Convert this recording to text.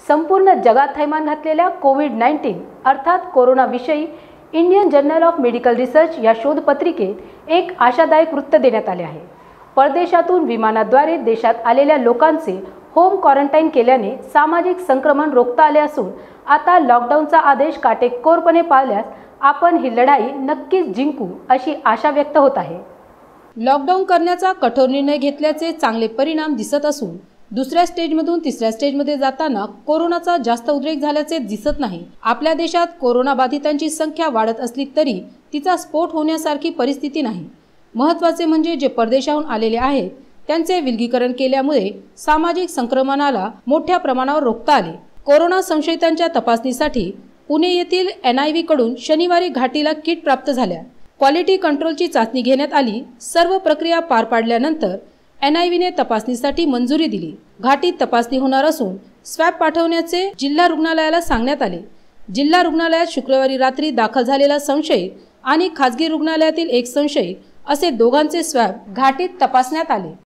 संपूर्ण जगात थैमान घातलेल्या कोविड-19 अर्थात कोरोनाविषयी Indian journal of medical research या शोधपत्रिकेत एक आशादायक वृत्त देण्यात आले आहे। परदेशातून विमानाद्वारे देशात आलेल्या लोकांचे होम क्वारंटाईन केल्याने सामाजिक संक्रमण रोखता आले असून आता लॉकडाऊनचा आदेश काटेकोरपणे पाळल्यास आपण ही लढाई नक्कीच जिंकू अशी आशा व्यक्त होत आहे। लॉकडाऊन करण्याचा कठोर निर्णय घेतल्याचे चांगले परिणाम दिसत असून दुसऱ्या स्टेजमधून तिसऱ्या स्टेजमध्ये जाताना कोरोनाचा जास्त उद्रेक झाल्याचे दिसत नाही। आपल्या देशात कोरोना बाधितांची संख्या वाढत असली तरी तिचा स्फोट होण्यासारखी परिस्थिती नाही। महत्त्वाचे म्हणजे जे परदेशाहून आलेले आहेत त्यांचे विलगीकरण केल्यामुळे सामाजिक संक्रमणाला मोठ्या प्रमाणावर रोखता आले। कोरोना संशयितांच्या तपासणीसाठी पुणे येथील NIV कडून शनिवारी घाटीला किट प्राप्त झाल्या। क्वालिटी कंट्रोलची चाचणी घेण्यात आली। सर्व प्रक्रिया पार पाडल्यानंतर NIVने तपासणीसाठी मंजुरी दिली। घाटीत तपासणी होणार असून स्वॅब पाठवण्याचे जिल्हा रुग्णालयाला सांगण्यात आले। जिल्हा रुग्णालयात शुक्रवारी रात्री दाखल झालेला संशयित आणि खासगी रुग्णालयातील एक संशयित असे दोघांचे स्वॅब घाटीत तपासण्यात आले।